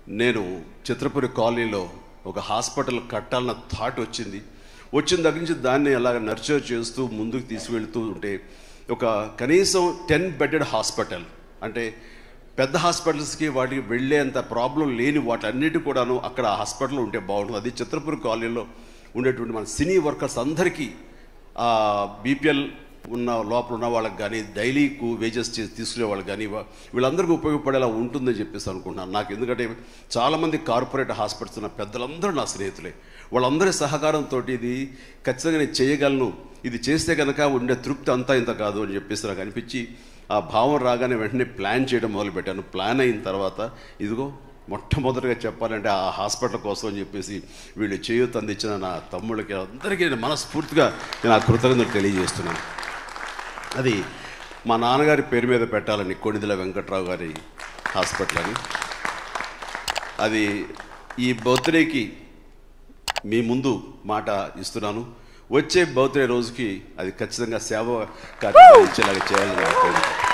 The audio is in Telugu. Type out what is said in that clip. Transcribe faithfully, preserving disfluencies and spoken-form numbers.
నేను చిత్రపురి కాలనీలో ఒక హాస్పిటల్ కట్టాలన్న థాట్ వచ్చింది. వచ్చిన దగ్గర నుంచి దాన్ని అలాగ నర్చర్ చేస్తూ ముందుకు తీసుకువెళ్తూ ఉంటే ఒక కనీసం టెన్ బెడెడ్ హాస్పిటల్, అంటే పెద్ద హాస్పిటల్స్కి వాటికి వెళ్ళేంత ప్రాబ్లం లేని వాటన్నిటి కూడాను అక్కడ హాస్పిటల్ ఉంటే బాగుంటుంది. అది చిత్రపురి కాలనీలో ఉండేటువంటి మన సినీ వర్కర్స్ అందరికీ, బీపీఎల్ ఉన్న లోపల ఉన్న వాళ్ళకి కానీ, డైలీకు వేజెస్ చేసి తీసుకునే వాళ్ళకి కానీ, వీళ్ళందరికీ ఉపయోగపడేలా ఉంటుందని చెప్పేసి అనుకుంటున్నాను. నాకు ఎందుకంటే చాలామంది కార్పొరేట్ హాస్పిటల్స్ ఉన్న పెద్దలందరూ నా స్నేహితులే. వాళ్ళందరి సహకారంతో ఇది ఖచ్చితంగా నేను చేయగలను, ఇది చేస్తే కనుక ఉండే తృప్తి అంతా ఇంత కాదు అని చెప్పేసి నాకు అనిపించి ఆ భావం రాగానే వెంటనే ప్లాన్ చేయడం మొదలుపెట్టాను. ప్లాన్ అయిన తర్వాత ఇదిగో మొట్టమొదటిగా చెప్పాలంటే ఆ హాస్పిటల్ కోసం అని చెప్పేసి వీళ్ళు చేయూత అందించిన నా తమ్ముళ్ళకి అందరికీ నేను మనస్ఫూర్తిగా నేను ఆ కృతజ్ఞతలు తెలియజేస్తున్నాను. అది మా నాన్నగారి పేరు మీద పెట్టాలని, కొణిదెల వెంకట్రావు గారి హాస్పిటల్ అని. అది ఈ బర్త్డేకి మీ ముందు మాట ఇస్తున్నాను. వచ్చే బర్త్డే రోజుకి అది ఖచ్చితంగా సేవ కార్యక్రమం ఇచ్చేలాగా చేయాలని